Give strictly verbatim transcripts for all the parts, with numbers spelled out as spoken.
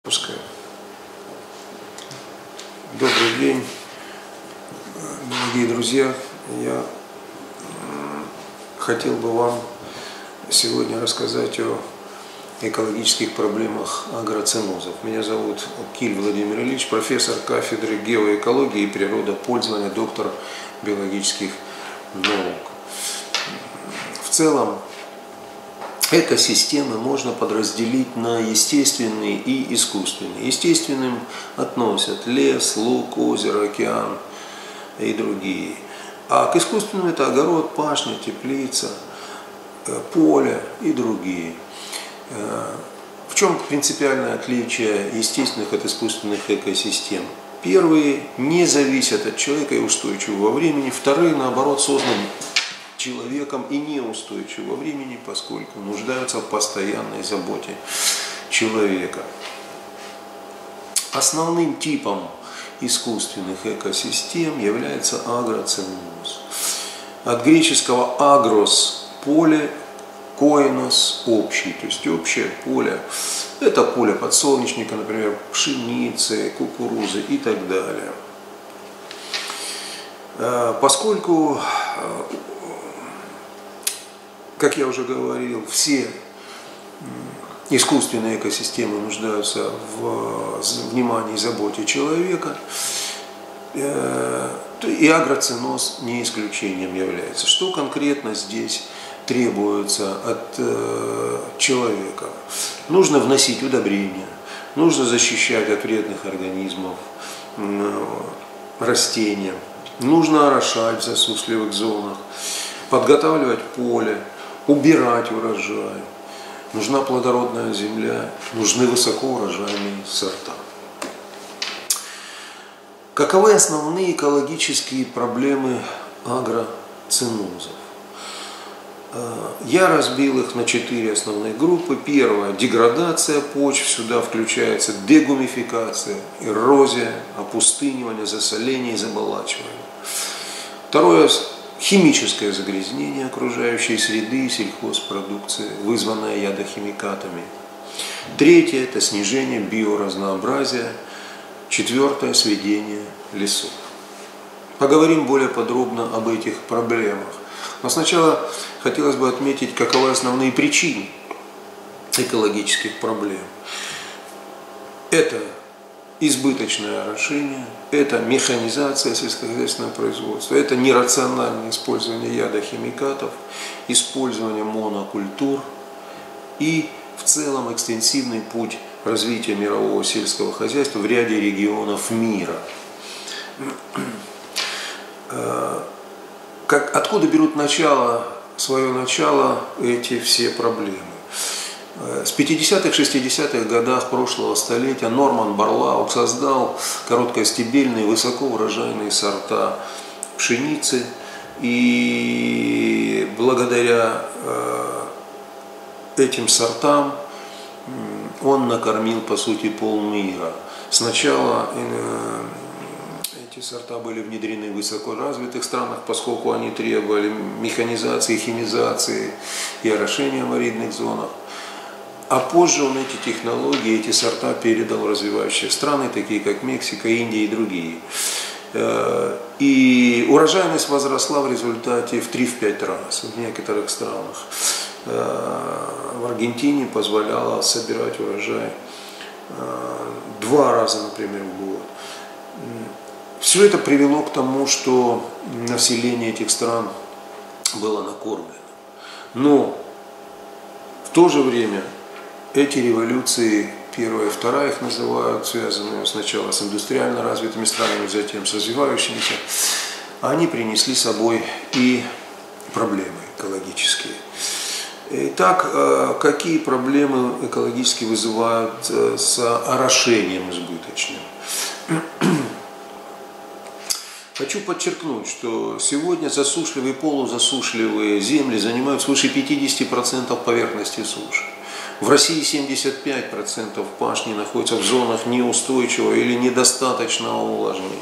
Пускай. Добрый день, дорогие друзья. Я хотел бы вам сегодня рассказать о экологических проблемах агроценозов. Меня зовут Киль Владимир Ильич, профессор кафедры геоэкологии и природопользования, доктор биологических наук. В целом, экосистемы можно подразделить на естественные и искусственные. Естественным относят лес, луг, озеро, океан и другие. А к искусственным это огород, пашня, теплица, поле и другие. В чем принципиальное отличие естественных от искусственных экосистем? Первые не зависят от человека и устойчивы во времени, вторые, наоборот, созданы человеком и неустойчивы во времени, поскольку нуждаются в постоянной заботе человека. Основным типом искусственных экосистем является агроценоз. От греческого агрос – поле, коинос – общий, то есть общее поле. Это поле подсолнечника, например, пшеницы, кукурузы и так далее. Поскольку, как я уже говорил, все искусственные экосистемы нуждаются в внимании и заботе человека, и агроценоз не исключением является. Что конкретно здесь требуется от человека? Нужно вносить удобрения, нужно защищать от вредных организмов растения, нужно орошать в засушливых зонах, подготавливать поле, убирать урожай. Нужна плодородная земля, нужны высокоурожайные сорта. Каковы основные экологические проблемы агроценозов? Я разбил их на четыре основные группы. Первая – деградация почв, сюда включается дегумификация, эрозия, опустынивание, засоление и заболачивание. Второе – химическое загрязнение окружающей среды и сельхозпродукции, вызванное ядохимикатами. Третье – это снижение биоразнообразия. Четвертое – сведение лесов. Поговорим более подробно об этих проблемах. Но сначала хотелось бы отметить, каковы основные причины экологических проблем. Это избыточное орошение, это механизация сельскохозяйственного производства, это нерациональное использование ядохимикатов, использование монокультур и в целом экстенсивный путь развития мирового сельского хозяйства в ряде регионов мира. Как, откуда берут начало, свое начало эти все проблемы? С пятидесятых-шестидесятых годах прошлого столетия Норман Борлауг создал короткостебельные высокоурожайные сорта пшеницы, и благодаря этим сортам он накормил, по сути, полмира. Сначала эти сорта были внедрены в высокоразвитых странах, поскольку они требовали механизации, химизации и орошения в аридных зонах. А позже он эти технологии, эти сорта передал в развивающие страны, такие как Мексика, Индия и другие. И урожайность возросла в результате в три-пять раз в некоторых странах. В Аргентине позволяло собирать урожай два раза, например, в год. Все это привело к тому, что население этих стран было накормлено. Но в то же время эти революции, первая и вторая их называют, связанные сначала с индустриально развитыми странами, затем с развивающимися, они принесли с собой и проблемы экологические. Итак, какие проблемы экологически вызывают с орошением избыточным? Хочу подчеркнуть, что сегодня засушливые и полузасушливые земли занимают свыше пятидесяти процентов поверхности суши. В России семьдесят пять процентов пашни находятся в зонах неустойчивого или недостаточного увлажнения.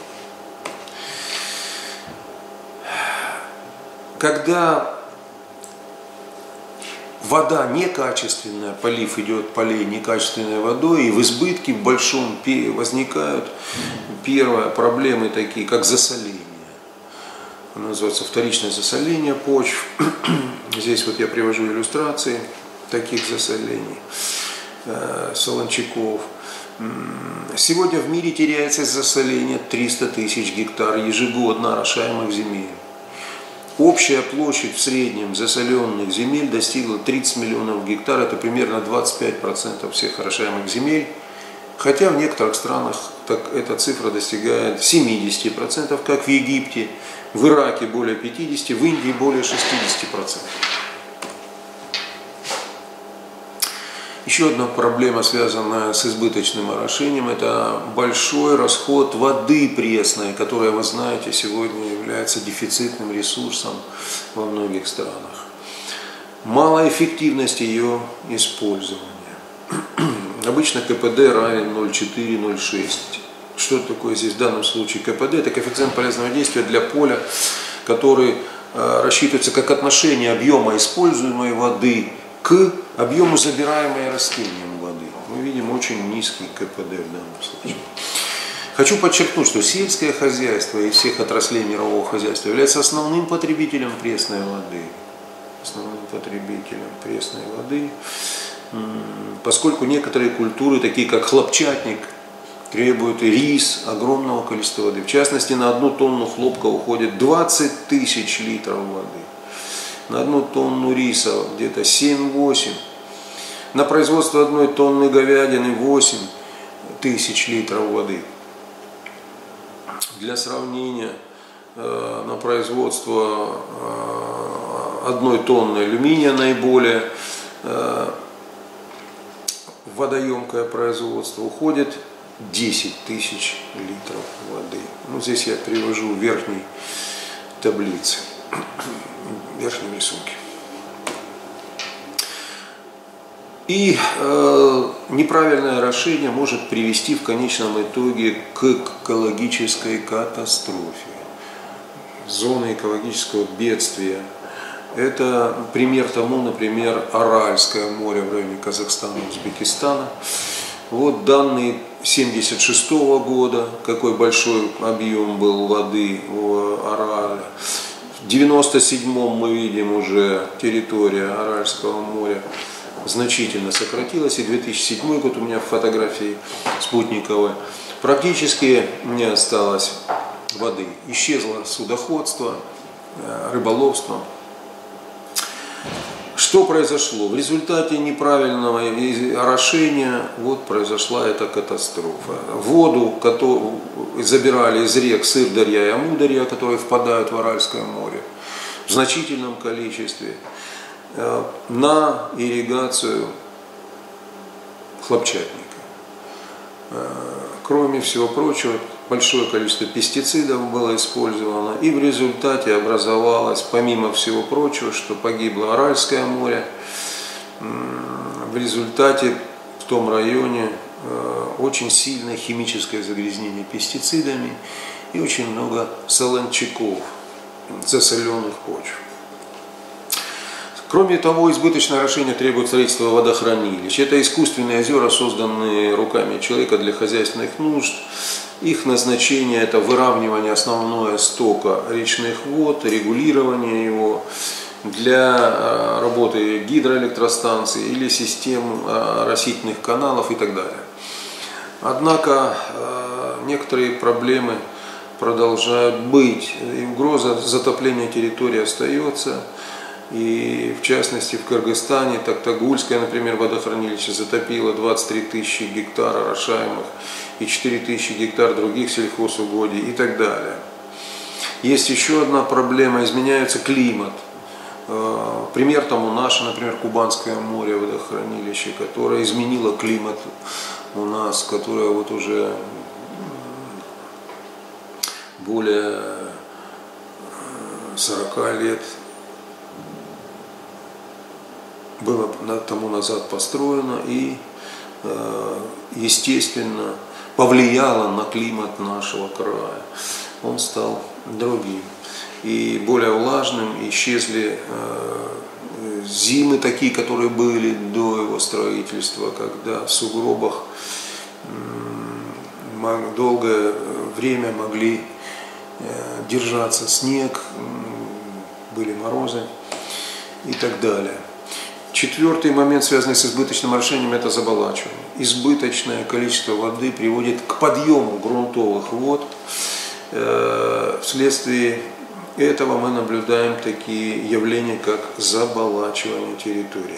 Когда вода некачественная, полив идет полей некачественной водой, и в избытке в большом возникают первые проблемы такие, как засоление. Оно называется вторичное засоление почв. Здесь вот я привожу иллюстрации таких засолений, солончаков. Сегодня в мире теряется из-за засоления триста тысяч гектар ежегодно орошаемых земель. Общая площадь в среднем засоленных земель достигла тридцать миллионов гектар, это примерно двадцать пять процентов всех орошаемых земель, хотя в некоторых странах так, эта цифра достигает семьдесят процентов, как в Египте, в Ираке более пятидесяти процентов, в Индии более шестидесяти процентов. Еще одна проблема, связанная с избыточным орошением, это большой расход воды пресной, которая, вы знаете, сегодня является дефицитным ресурсом во многих странах. Малая эффективность ее использования. Обычно КПД равен ноль целых четыре десятых — ноль целых шесть десятых. Что такое здесь в данном случае КПД? Это коэффициент полезного действия для поля, который рассчитывается как отношение объема используемой воды к объему забираемой растением воды. Мы видим очень низкий КПД в данном случае. Хочу подчеркнуть, что сельское хозяйство из всех отраслей мирового хозяйства является основным потребителем пресной воды. Основным потребителем пресной воды, поскольку некоторые культуры, такие как хлопчатник, требуют рис огромного количества воды. В частности, на одну тонну хлопка уходит двадцать тысяч литров воды. На одну тонну риса где-то семь-восемь. На производство одной тонны говядины восемь тысяч литров воды. Для сравнения, на производство одной тонны алюминия наиболее водоемкое производство уходит десять тысяч литров воды. Ну, здесь я привожу в верхней таблице, в верхнем рисунке. И э, неправильное орошение может привести в конечном итоге к экологической катастрофе. Зоны экологического бедствия. Это пример тому, например, Аральское море в районе Казахстана, Узбекистана. Вот данные семьдесят шестого года, какой большой объем был воды в Арале. В девяносто седьмом мы видим уже территория Аральского моря значительно сократилась, и две тысячи седьмой год у меня в фотографии спутниковой практически не осталось воды. Исчезло судоходство, рыболовство. Что произошло? В результате неправильного орошения вот произошла эта катастрофа. Воду, которую забирали из рек Сырдарья и Амударья, которые впадают в Аральское море, в значительном количестве, на ирригацию хлопчатника. Кроме всего прочего, большое количество пестицидов было использовано, и в результате образовалось, помимо всего прочего, что погибло Аральское море, в результате в том районе очень сильное химическое загрязнение пестицидами и очень много солончаков, засоленных почв. Кроме того, избыточное орошение требует строительства водохранилищ. Это искусственные озера, созданные руками человека для хозяйственных нужд. Их назначение – это выравнивание основного стока речных вод, регулирование его для работы гидроэлектростанций или систем оросительных каналов и так далее. Однако некоторые проблемы продолжают быть, и угроза затопления территории остается. И в частности в Кыргызстане Токтагульское, например, водохранилище затопило двадцать три тысячи гектар орошаемых и четыре тысячи гектар других сельхозугодий и так далее. Есть еще одна проблема – изменяется климат. Пример тому наше, например, Кубанское море водохранилище, которое изменило климат у нас, которое вот уже более сорока лет было тому назад построено и, естественно, повлияло на климат нашего края. Он стал другим. и более влажным, исчезли зимы такие, которые были до его строительства, когда в сугробах долгое время могли держаться снег, были морозы и так далее. Четвертый момент, связанный с избыточным орошением, это заболачивание. Избыточное количество воды приводит к подъему грунтовых вод. Вследствие этого мы наблюдаем такие явления, как заболачивание территории.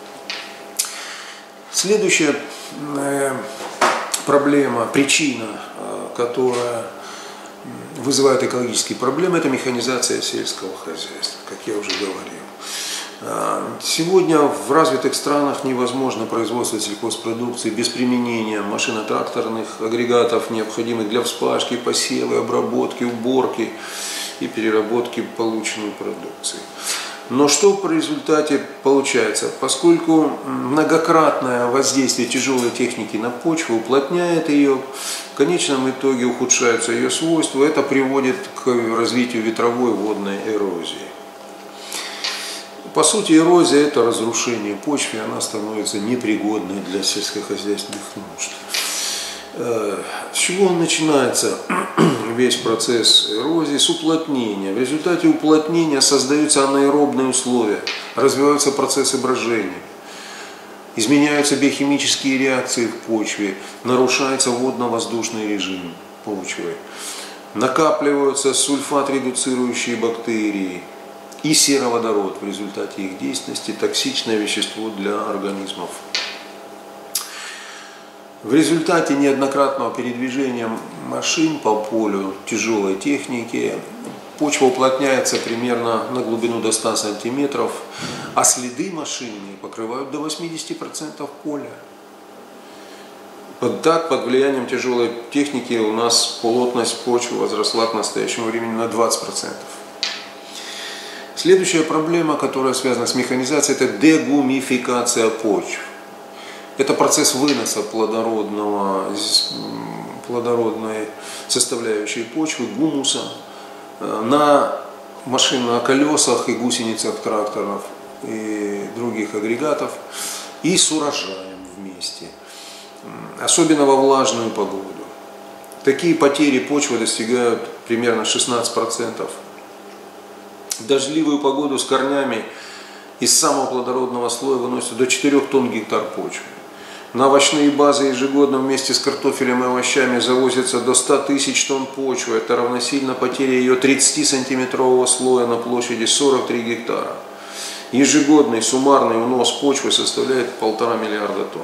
Следующая проблема, причина, которая вызывает экологические проблемы, это механизация сельского хозяйства, как я уже говорил. Сегодня в развитых странах невозможно производство сельхозпродукции без применения машино-тракторных агрегатов, необходимых для вспашки, посева, обработки, уборки и переработки полученной продукции. Но что в результате получается? Поскольку многократное воздействие тяжелой техники на почву уплотняет ее, в конечном итоге ухудшаются ее свойства, это приводит к развитию ветровой водной эрозии. По сути, эрозия – это разрушение почвы, она становится непригодной для сельскохозяйственных нужд. С чего он начинается, весь процесс эрозии? С уплотнения. В результате уплотнения создаются анаэробные условия, развиваются процессы брожения, изменяются биохимические реакции в почве, нарушается водно-воздушный режим почвы, накапливаются сульфат-редуцирующие бактерии и сероводород в результате их деятельности, токсичное вещество для организмов. В результате неоднократного передвижения машин по полю тяжелой техники почва уплотняется примерно на глубину до ста сантиметров, а следы машинные покрывают до восьмидесяти процентов поля. Вот так, под влиянием тяжелой техники, у нас плотность почвы возросла к настоящему времени на двадцать процентов. Следующая проблема, которая связана с механизацией, это дегумификация почв. Это процесс выноса плодородного, плодородной составляющей почвы, гумуса, на машин, на колесах и гусеницах тракторов и других агрегатов и с урожаем вместе, особенно во влажную погоду. Такие потери почвы достигают примерно шестнадцати процентов. В дождливую погоду с корнями из самого плодородного слоя выносят до четырёх тонн гектар почвы. На овощные базы ежегодно вместе с картофелем и овощами завозится до ста тысяч тонн почвы. Это равносильно потере ее тридцатисантиметрового слоя на площади сорок три гектара. Ежегодный суммарный унос почвы составляет полтора миллиарда тонн.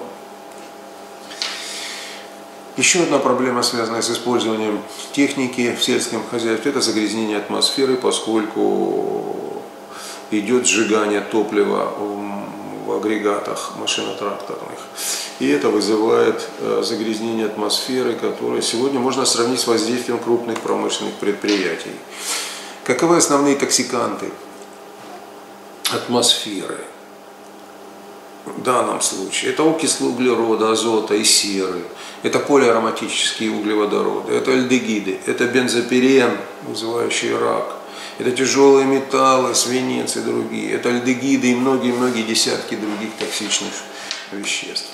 Еще одна проблема, связанная с использованием техники в сельском хозяйстве, это загрязнение атмосферы, поскольку идет сжигание топлива в агрегатах машино-тракторных. И это вызывает загрязнение атмосферы, которое сегодня можно сравнить с воздействием крупных промышленных предприятий. Каковы основные токсиканты атмосферы в данном случае? Это окислы углерода, азота и серы. Это полиароматические углеводороды, это альдегиды, это бензопирен, вызывающий рак. Это тяжелые металлы, свинец и другие. Это альдегиды и многие-многие десятки других токсичных веществ.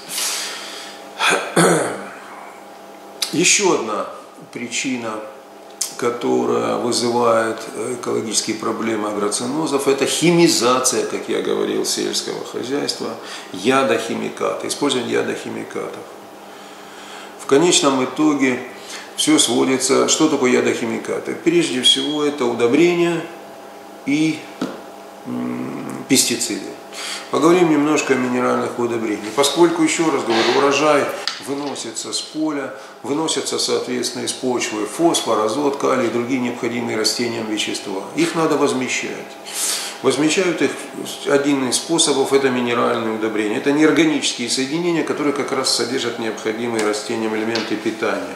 Еще одна причина, которая вызывает экологические проблемы агроценозов, это химизация, как я говорил, сельского хозяйства, ядохимикаты, использование ядохимикатов. В конечном итоге все сводится, что такое ядохимикаты? Прежде всего это удобрения и м, пестициды. Поговорим немножко о минеральных удобрениях. Поскольку, еще раз говорю, урожай выносится с поля, выносятся, соответственно, из почвы фосфор, азот, калий и другие необходимые растениям вещества. Их надо возмещать. Возмещают их, один из способов, это минеральные удобрения. Это неорганические соединения, которые как раз содержат необходимые растениям элементы питания.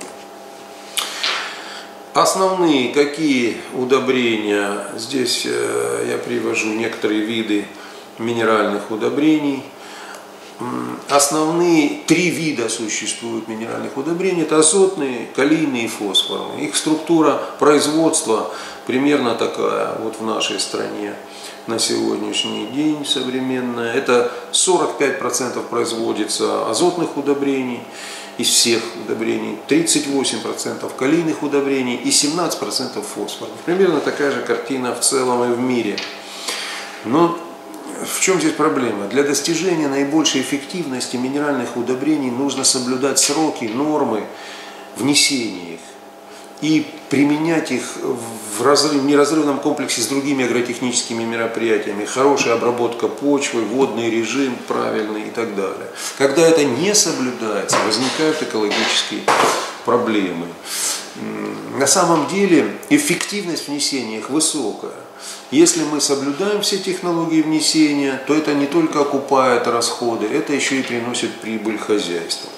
Основные какие удобрения? Здесь я привожу некоторые виды минеральных удобрений. основные три вида существуют минеральных удобрений. Это азотные, калийные и фосфорные. Их структура производства примерно такая вот в нашей стране на сегодняшний день современная. Это сорок пять процентов производится азотных удобрений из всех удобрений, тридцать восемь процентов калийных удобрений и семнадцать процентов фосфорных. Примерно такая же картина в целом и в мире. Но в чем здесь проблема? Для достижения наибольшей эффективности минеральных удобрений нужно соблюдать сроки, нормы внесения их и применять их в разрыв, неразрывном комплексе с другими агротехническими мероприятиями. Хорошая обработка почвы, водный режим правильный и так далее. Когда это не соблюдается, возникают экологические проблемы. На самом деле эффективность внесения их высокая. Если мы соблюдаем все технологии внесения, то это не только окупает расходы, это еще и приносит прибыль хозяйству.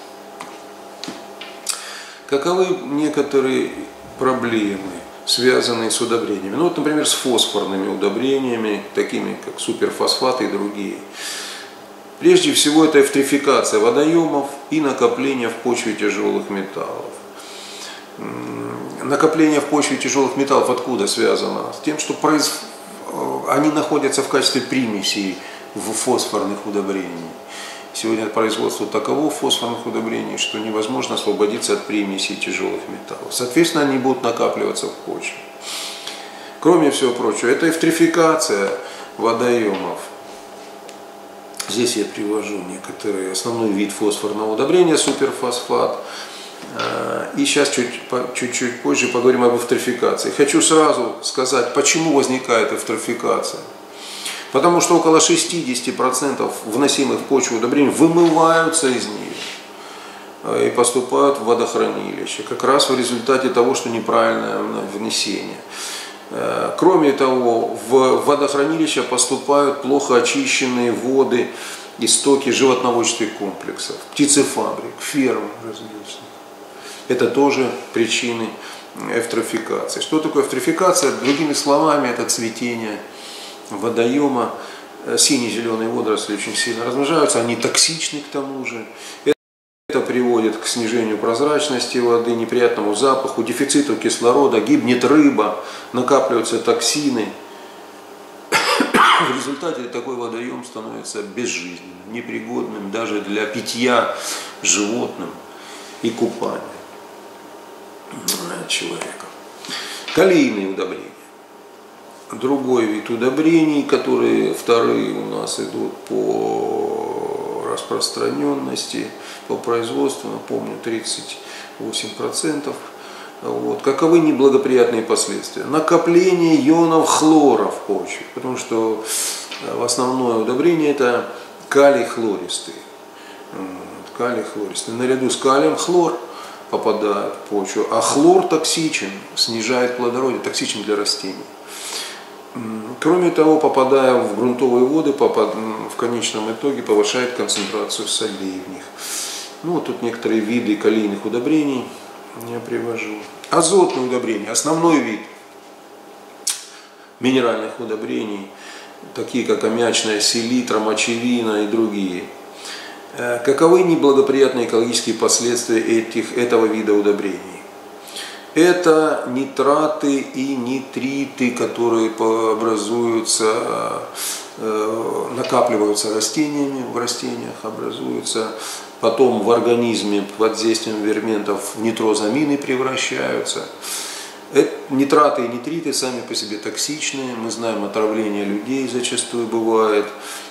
Каковы некоторые проблемы, связанные с удобрениями? Ну вот, например, с фосфорными удобрениями, такими как суперфосфаты и другие. Прежде всего, это эвтрификация водоемов и накопление в почве тяжелых металлов. Накопление в почве тяжелых металлов откуда связано? С тем, что произ... они находятся в качестве примесей в фосфорных удобрений. Сегодня производство таково фосфорных удобрений, что невозможно освободиться от примесей тяжелых металлов. Соответственно, они будут накапливаться в почве. Кроме всего прочего, это эвтрификация водоемов. Здесь я привожу некоторые основной вид фосфорного удобрения, суперфосфат. И сейчас чуть-чуть позже поговорим об эвтрификации. Хочу сразу сказать, почему возникает эвтрификация. Потому что около шестьдесят процентов вносимых в почву удобрений вымываются из нее и поступают в водохранилище. Как раз в результате того, что неправильное внесение. Кроме того, в водохранилище поступают плохо очищенные воды, истоки животноводческих комплексов, птицефабрик, ферм различных. Это тоже причины эвтрификации. Что такое эвтрификация? Другими словами, это цветение водоема. Сине-зеленые водоросли очень сильно размножаются, они токсичны к тому же. Это приводит к снижению прозрачности воды, неприятному запаху, дефициту кислорода, гибнет рыба, накапливаются токсины. В результате такой водоем становится безжизненным, непригодным даже для питья животным и купания человека. Калийные удобрения. Другой вид удобрений, которые вторые у нас идут по распространенности, по производству, напомню, тридцать восемь процентов. Вот. Каковы неблагоприятные последствия? Накопление ионов хлора в почве, потому что основное удобрение это калий хлористый. Калий хлористый. Наряду с калием хлор попадает в почву, а хлор токсичен, снижает плодородие, токсичен для растений. Кроме того, попадая в грунтовые воды, попад... в конечном итоге повышает концентрацию солей в них. Ну, вот тут некоторые виды калийных удобрений я привожу. Азотные удобрения, основной вид минеральных удобрений, такие как аммиачная селитра, мочевина и другие. Каковы неблагоприятные экологические последствия этих, этого вида удобрений? Это нитраты и нитриты, которые образуются, накапливаются растениями, в растениях образуются, потом в организме под воздействием ферментов в нитрозамины превращаются. Нитраты и нитриты сами по себе токсичные, мы знаем, отравление людей зачастую бывает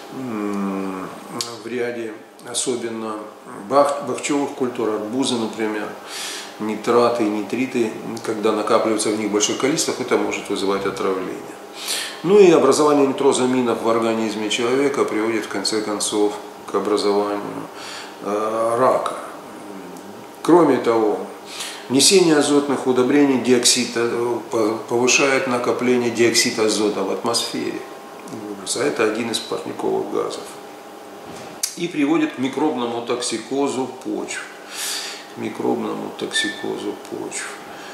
в ряде, особенно бахчевых культур, арбузы, например. Нитраты и нитриты, когда накапливаются в них большое количество, это может вызывать отравление. Ну и образование нитрозаминов в организме человека приводит в конце концов к образованию э, рака. Кроме того, внесение азотных удобрений диоксида повышает накопление диоксида азота в атмосфере. А это один из парниковых газов. И приводит к микробному токсикозу почв. микробному токсикозу почв.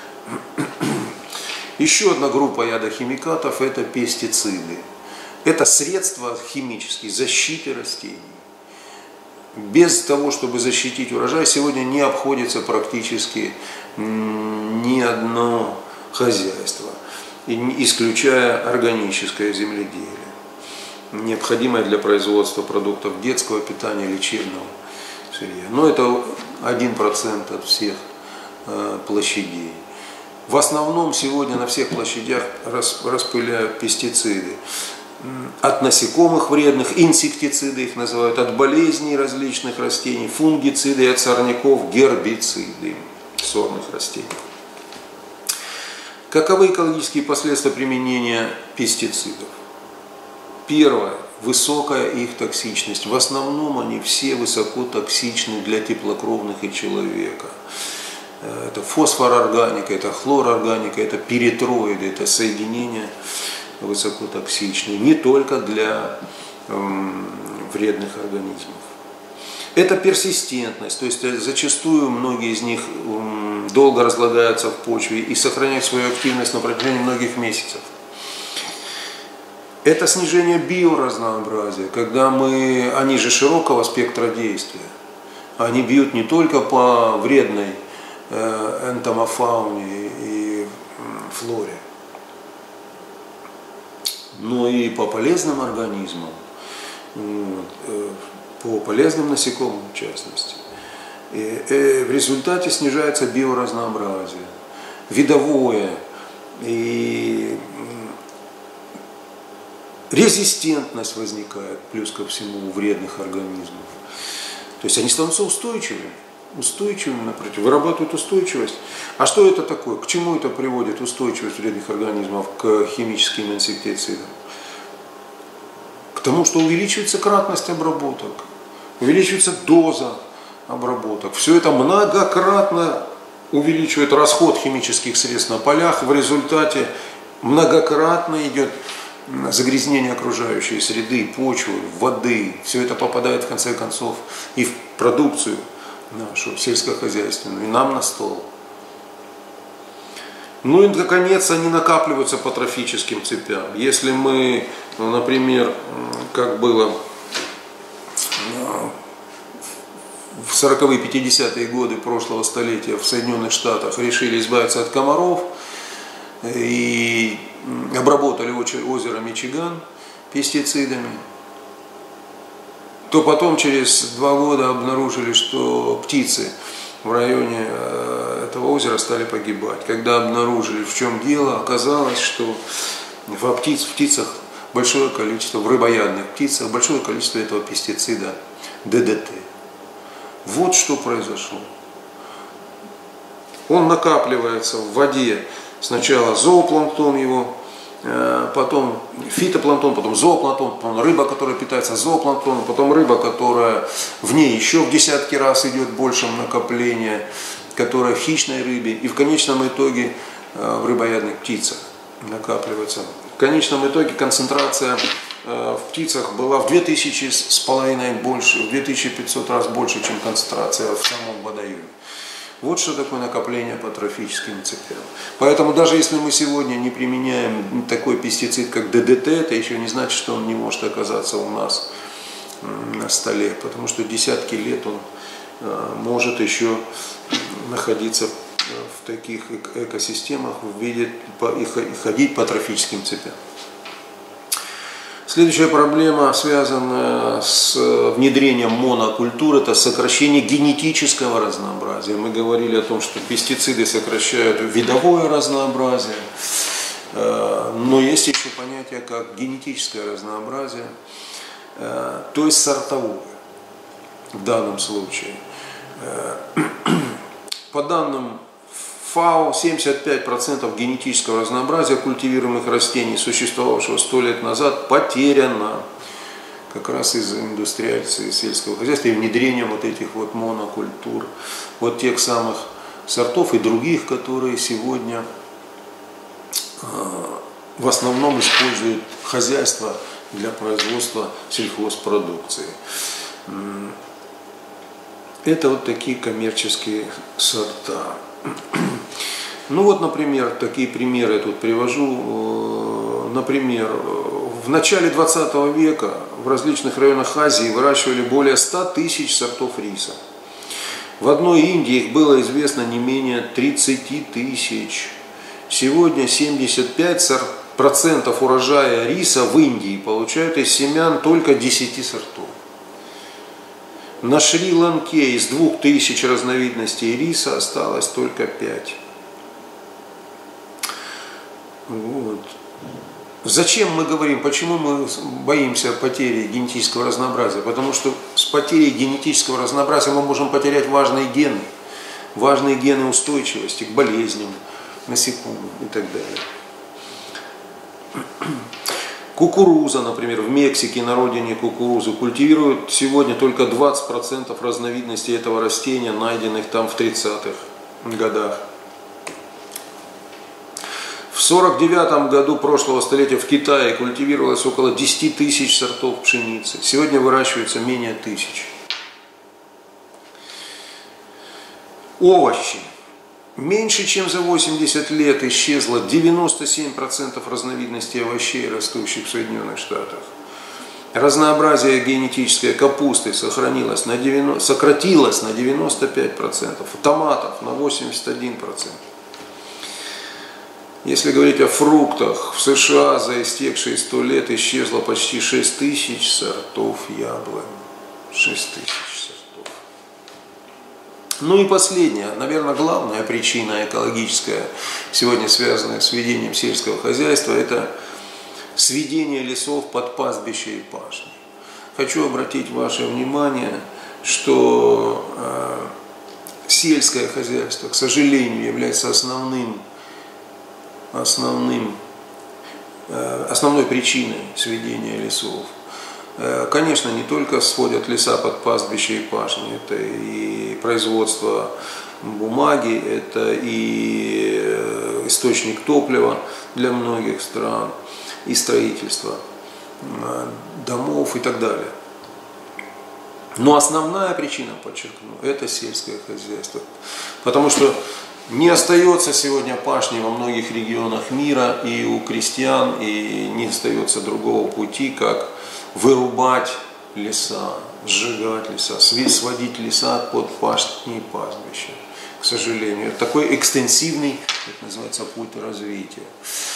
Еще одна группа ядохимикатов – это пестициды. Это средства химические защиты растений. без того, чтобы защитить урожай, сегодня не обходится практически ни одно хозяйство, исключая органическое земледелие, необходимое для производства продуктов детского питания, лечебного сырья. Но это один процент от всех э, площадей. В основном сегодня на всех площадях распыляют пестициды. От насекомых вредных, инсектициды их называют, от болезней различных растений, фунгициды, от сорняков, гербициды сорных растений. Каковы экологические последствия применения пестицидов? Первое. Высокая их токсичность. В основном они все высокотоксичны для теплокровных и человека. Это фосфорорганика, это хлорорганика, это перитроиды, это соединения высокотоксичные, не только для эм, вредных организмов. Это персистентность, то есть зачастую многие из них эм, долго разлагаются в почве и сохраняют свою активность на протяжении многих месяцев. Это снижение биоразнообразия, когда мы, они же широкого спектра действия, они бьют не только по вредной э, энтомофауне и флоре, но и по полезным организмам, по полезным насекомым в частности. И в результате снижается биоразнообразие, видовое и резистентность возникает, плюс ко всему, у вредных организмов. То есть они становятся устойчивыми. Устойчивыми, напротив, вырабатывают устойчивость. А что это такое? К чему это приводит, устойчивость вредных организмов к химическим инсектицидам? К тому, что увеличивается кратность обработок, увеличивается доза обработок. Все это многократно увеличивает расход химических средств на полях. В результате многократно идет загрязнение окружающей среды, почвы, воды. Все это попадает в конце концов и в продукцию нашу сельскохозяйственную, и нам на стол. Ну и, наконец, они накапливаются по трофическим цепям. Если мы, ну, например, как было в сороковые пятидесятые годы прошлого столетия в Соединенных Штатах решили избавиться от комаров и обработали озеро Мичиган пестицидами, то потом через два года обнаружили, что птицы в районе этого озера стали погибать. Когда обнаружили, в чем дело, оказалось, что в, птиц, в птицах большое количество, в рыбоядных птицах большое количество этого пестицида Д Д Т. Вот что произошло. Он накапливается в воде. Сначала зоопланктон его, потом фитопланктон, потом зоопланктон, потом рыба, которая питается зоопланктоном, потом рыба, которая в ней еще в десятки раз идет больше накопления, которая в хищной рыбе, и в конечном итоге в рыбоядных птицах накапливается. В конечном итоге концентрация в птицах была в две тысячи с половиной больше, в две тысячи пятьсот раз больше, чем концентрация в самом водоеме. Вот что такое накопление по трофическим цепям. Поэтому даже если мы сегодня не применяем такой пестицид, как Д Д Т, это еще не значит, что он не может оказаться у нас на столе, потому что десятки лет он может еще находиться в таких экосистемах в виде, и ходить по трофическим цепям. Следующая проблема, связанная с внедрением монокультур, это сокращение генетического разнообразия. Мы говорили о том, что пестициды сокращают видовое разнообразие, но есть еще понятие как генетическое разнообразие, то есть сортовое в данном случае. По данным ФАО, семьдесят пять процентов генетического разнообразия культивируемых растений, существовавшего сто лет назад, потеряно как раз из-за индустриализации сельского хозяйства и внедрением вот этих вот монокультур, вот тех самых сортов и других, которые сегодня в основном используют хозяйство для производства сельхозпродукции. Это вот такие коммерческие сорта. Ну вот, например, такие примеры я тут привожу. Например, в начале двадцатого века в различных районах Азии выращивали более ста тысяч сортов риса. В одной Индии их было известно не менее тридцати тысяч. Сегодня семьдесят пять процентов урожая риса в Индии получают из семян только десяти сортов. На Шри-Ланке из двух тысяч разновидностей риса осталось только пять. Вот. Зачем мы говорим, почему мы боимся потери генетического разнообразия? Потому что с потерей генетического разнообразия мы можем потерять важные гены, важные гены устойчивости к болезням, насекомым и так далее. Кукуруза, например, в Мексике, на родине кукурузы, культивируют сегодня только двадцать процентов разновидностей этого растения, найденных там в тридцатых годах. В сорок девятом году прошлого столетия в Китае культивировалось около десяти тысяч сортов пшеницы. Сегодня выращивается менее тысячи. Овощи. Меньше чем за восемьдесят лет исчезло девяносто семь процентов разновидностей овощей, растущих в Соединенных Штатах. Разнообразие генетической капусты сохранилось на девяносто, сократилось на девяносто пять процентов, томатов на восемьдесят один процент. Если говорить о фруктах, в США за истекшие сто лет исчезло почти шесть тысяч сортов яблонь. шесть тысяч сортов. Ну и последняя, наверное, главная причина экологическая, сегодня связанная с ведением сельского хозяйства, это сведение лесов под пастбища и пашни. Хочу обратить ваше внимание, что э, сельское хозяйство, к сожалению, является основным Основным, основной причиной сведения лесов. Конечно, не только сводят леса под пастбища и пашни, это и производство бумаги, это и источник топлива для многих стран, и строительство домов и так далее. Но основная причина, подчеркну, это сельское хозяйство. Потому что не остается сегодня пашни во многих регионах мира и у крестьян, и не остается другого пути, как вырубать леса, сжигать леса, сводить леса под пашни и пастбища. К сожалению, это такой экстенсивный, это называется, путь развития.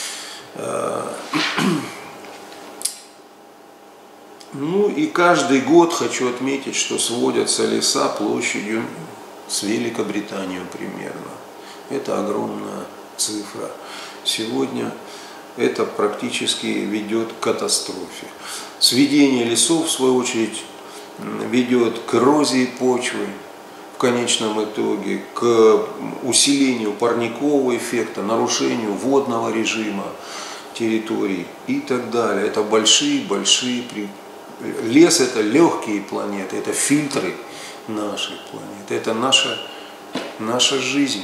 Ну и каждый год хочу отметить, что сводятся леса площадью с Великобританию примерно. Это огромная цифра. Сегодня это практически ведет к катастрофе. Сведение лесов, в свою очередь, ведет к эрозии почвы, в конечном итоге к усилению парникового эффекта, нарушению водного режима территорий и так далее. Это большие-большие... Лес – это легкие планеты, это фильтры нашей планеты, это наша, наша жизнь.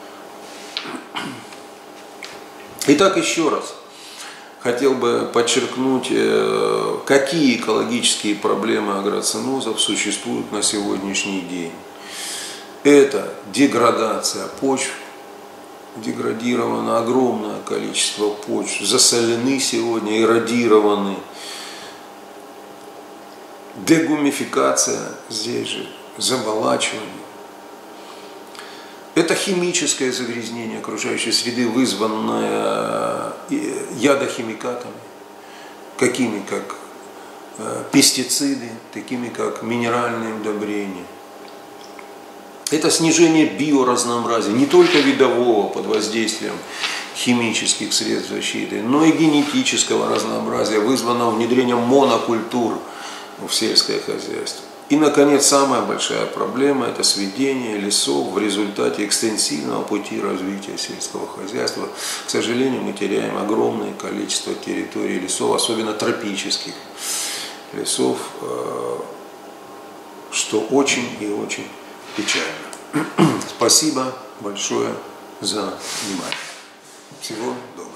Итак, еще раз хотел бы подчеркнуть, какие экологические проблемы агроценозов существуют на сегодняшний день. Это деградация почв, деградировано огромное количество почв, засолены сегодня, эродированы. Дегумификация здесь же, заболачивание. Это химическое загрязнение окружающей среды, вызванное ядохимикатами, какими как пестициды, такими как минеральные удобрения. Это снижение биоразнообразия, не только видового под воздействием химических средств защиты, но и генетического разнообразия, вызванного внедрением монокультур в сельское хозяйство. И, наконец, самая большая проблема – это сведение лесов в результате экстенсивного пути развития сельского хозяйства. К сожалению, мы теряем огромное количество территорий лесов, особенно тропических лесов, что очень и очень печально. Спасибо большое за внимание. Всего доброго.